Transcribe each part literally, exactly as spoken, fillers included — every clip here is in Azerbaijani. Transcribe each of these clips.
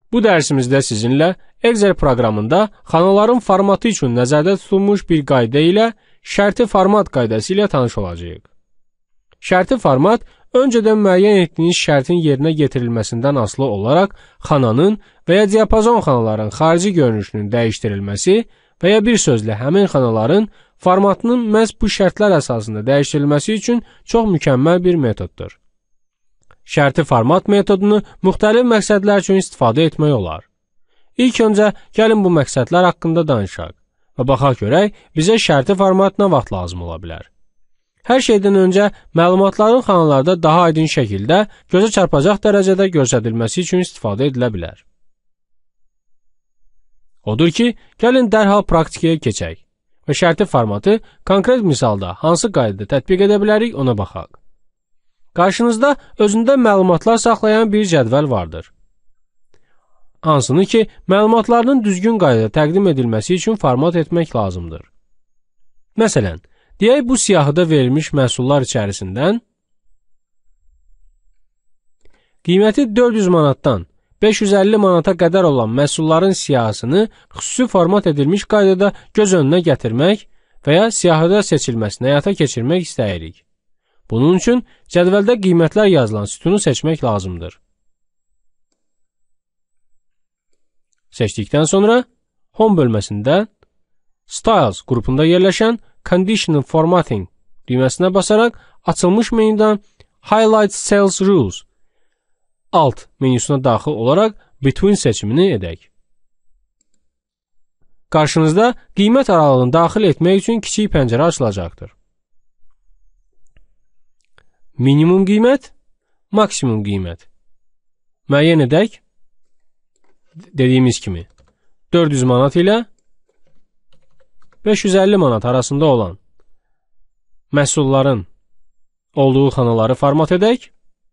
Bu dərsimizdə sizinlə Excel proqramında xanaların formatı üçün nəzərdə tutulmuş bir qayda ilə şərti format qaydası ilə tanış olacağıq. Şərti format öncədən müəyyən etdiyiniz şərtin yerinə yetirilməsindən asılı olaraq xananın və ya diapazon xanaların xarici görünüşünün dəyişdirilməsi və ya bir sözlə həmin xanaların formatının məhz bu şərtlər əsasında dəyişdirilməsi üçün çox mükəmməl bir metoddur. Şərti format metodunu müxtəlif məqsədlər üçün istifadə etmək olar. İlk öncə gəlin bu məqsədlər haqqında danışaq və baxaq görək bizə şərti format nə vaxt lazım ola bilər. Hər şeydən öncə məlumatların xanalarda daha aydın şəkildə gözə çarpacaq dərəcədə göstərilməsi üçün istifadə edilə bilər. Odur ki, gəlin dərhal praktikaya keçək və şərti formatı konkret misalda hansı qaydada tətbiq edə bilərik ona baxaq. Qarşınızda özündə məlumatlar saxlayan bir cədvəl vardır. Hansını ki, məlumatlarının düzgün qaydada təqdim edilməsi üçün format etmək lazımdır. Məsələn, deyək bu siyahıda verilmiş məhsullar içərisindən qiyməti dörd yüz manatdan beş yüz əlli manata qədər olan məhsulların siyahısını xüsusi format edilmiş qaydada göz önünə gətirmək və ya siyahıda seçilməsini həyata keçirmək istəyirik. Bunun üçün cədvəldə qiymətlər yazılan sütunu seçmək lazımdır. Seçdikdən sonra Home bölməsində Styles qrupunda yerləşən Conditional Formatting düyməsinə basaraq açılmış menyudan Highlight Sales Rules alt menyusuna daxil olaraq Between seçimini edək. Qarşınızda qiymət aralığını daxil etmək üçün kiçik pəncərə açılacaqdır. Minimum qiymət, maksimum qiymət. Müəyyən edək. Dediyimiz kimi dörd yüz manat ilə beş yüz əlli manat arasında olan məhsulların olduğu xanaları format edək.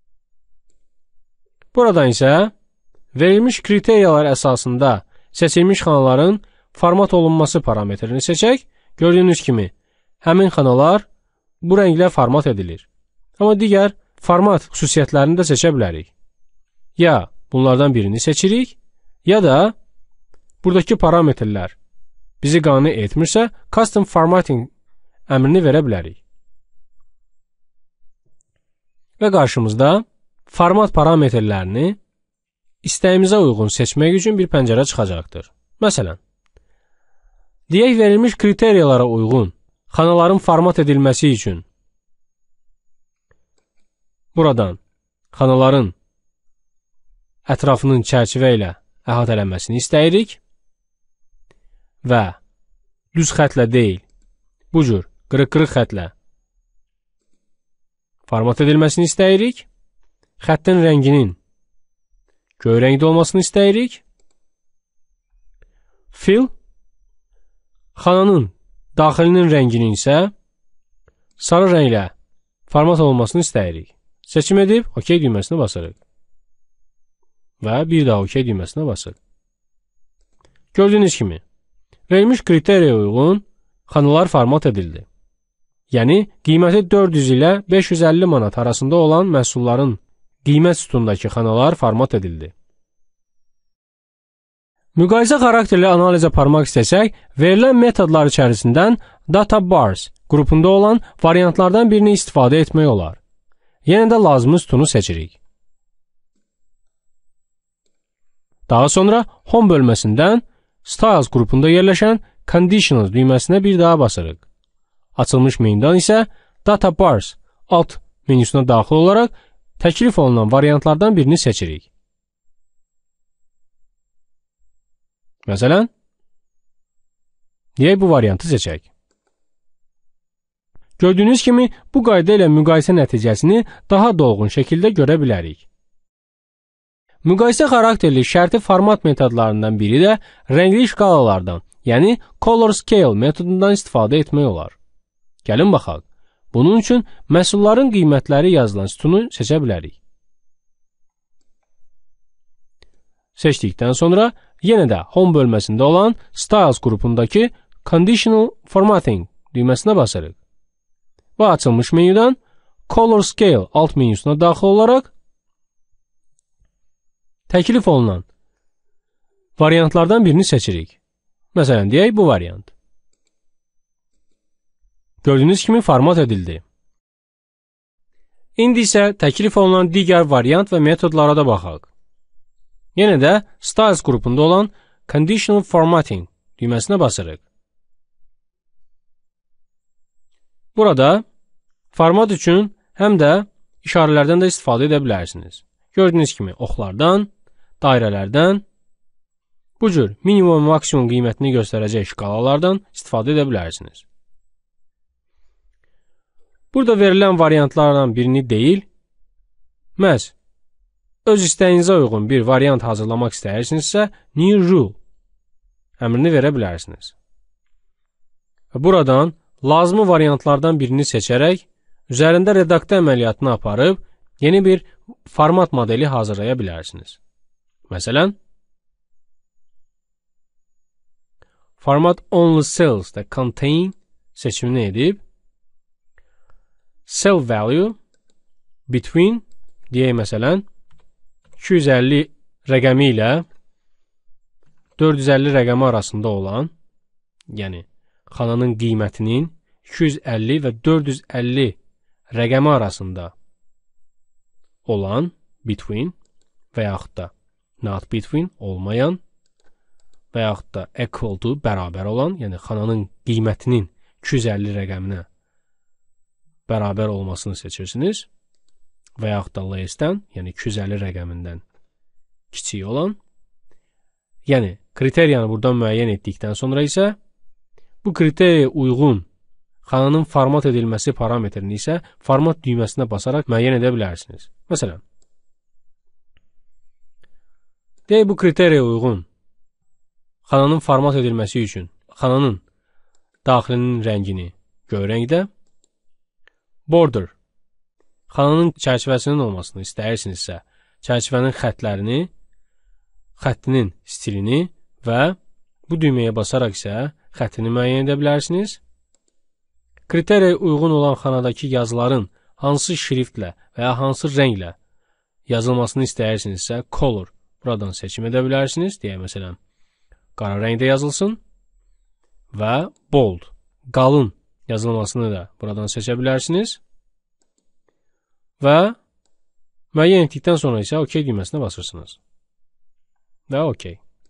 Buradan isə verilmiş kriteriyalar əsasında seçilmiş xanaların format olunması parametrini seçək. Gördüyünüz kimi həmin xanalar bu rənglə format edilir. Amma digər format xüsusiyyətlərini də seçə bilərik. Ya bunlardan birini seçirik, ya da buradakı parametrlər bizi qane etmirsə, Custom Formatting əmrini verə bilərik. Və qarşımızda format parametrlərini istəyimizə uyğun seçmək üçün bir pəncərə çıxacaqdır. Məsələn, deyək verilmiş kriteriyalara uyğun xanaların format edilməsi üçün buradan xanaların ətrafının çərçivə ilə əhatələnməsini istəyirik və düz xətlə deyil, bu cür qırıq-qırıq xətlə format edilməsini istəyirik. Xəttin rənginin göy rəngdə olmasını istəyirik. Fill xananın daxilinin rənginin isə sarı rənglə format olmasını istəyirik. Seçim edib OK düyməsini basırıq. Və bir daha OK düyməsinə basırıq. Gördüyünüz kimi, verilmiş kriteriya uyğun xanalar format edildi. Yəni, qiyməti dörd yüz ilə beş yüz əlli manat arasında olan məhsulların qiymət sütundakı xanalar format edildi. Müqayisə xarakterli analiz aparmaq istəsək, verilən metodlar içərisindən Data Bars qrupunda olan variantlardan birini istifadə etmək olar. Yenə də lazımlı sütunu seçirik. Daha sonra Home bölməsindən Styles qrupunda yerləşən Conditional düyməsinə bir daha basırıq. Açılmış menyudan isə Data Bars alt menyusuna daxil olaraq təklif olunan variantlardan birini seçirik. Məsələn, deyək bu variantı seçək. Gördüyünüz kimi, bu qayda ilə müqayisə nəticəsini daha dolğun şəkildə görə bilərik. Müqayisə xarakterli şərti format metodlarından biri də rəngli şkalalardan, yəni Color Scale metodundan istifadə etmək olar. Gəlin baxaq. Bunun üçün məhsulların qiymətləri yazılan sütunu seçə bilərik. Seçdikdən sonra yenə də Home bölməsində olan Styles qrupundakı Conditional Formatting düyməsinə basırıq. Və açılmış menyudan Color Scale alt menyusuna daxil olaraq təklif olunan variantlardan birini seçirik. Məsələn, deyək bu variant. Gördüyünüz kimi format edildi. İndi isə təklif olunan digər variant və metodlara da baxaq. Yenə də Styles qrupunda olan Conditional Formatting düyməsinə basırıq. Burada format üçün həm də işarələrdən də istifadə edə bilərsiniz. Gördüyünüz kimi oxlardan, dairələrdən, bu cür minimum və maksimum qiymətini göstərəcək şkalalardan istifadə edə bilərsiniz. Burada verilən variantlardan birini deyil, məhz öz istəyinizə uyğun bir variant hazırlamaq istəyirsinizsə, New Rule əmrini verə bilərsiniz. Və buradan lazımi variantlardan birini seçərək, üzərində redaktə əməliyyatını aparıb, yeni bir format modeli hazırlaya bilərsiniz. Məsələn, Format Only Cells that Contain seçimini edib, Cell Value Between deyək məsələn, iki yüz əlli rəqəmi ilə dörd yüz əlli rəqəmi arasında olan, yəni xananın qiymətinin iki yüz əlli və dörd yüz əlli rəqəmi arasında olan between və yaxud da not between olmayan və yaxud da equal to bərabər olan, yəni xananın qiymətinin iki yüz əlli rəqəminə bərabər olmasını seçirsiniz və yaxud da less-dən, yəni iki yüz əlli rəqəmindən kiçik olan, yəni kriteriyanı buradan müəyyən etdikdən sonra isə bu kriteriya uyğun xananın format edilməsi parametrini isə format düyməsinə basaraq müəyyən edə bilərsiniz. Məsələn, deyək bu kriteriya uyğun xananın format edilməsi üçün xananın daxilinin rəngini göy rəngdə, border xananın çərçivəsinin olmasını istəyirsinizsə, çərçivənin xətlərini, xəttinin stilini və bu düyməyə basaraq isə xəttini müəyyən edə bilərsiniz. Kriteriya uyğun olan xanadakı yazıların hansı şriftlə və ya hansı rənglə yazılmasını istəyirsinizsə, color buradan seçim edə bilərsiniz. Deyək, məsələn, qara rəngdə yazılsın və bold, qalın yazılmasını da buradan seçə bilərsiniz və müəyyən etdikdən sonra isə OK düyməsinə basırsınız və OK.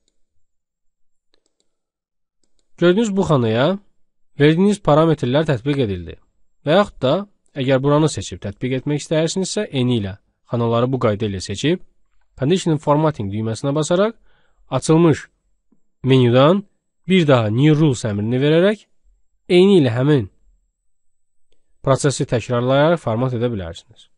Gördüyünüz bu xanaya verdiyiniz parametrlər tətbiq edildi və yaxud da əgər buranı seçib tətbiq etmək istəyirsinizsə, eni ilə xanaları bu qayda ilə seçib Conditional Formatting düyməsinə basaraq açılmış menyudan bir daha New Rules əmrini verərək eyni ilə həmin prosesi təkrarlayaraq format edə bilərsiniz.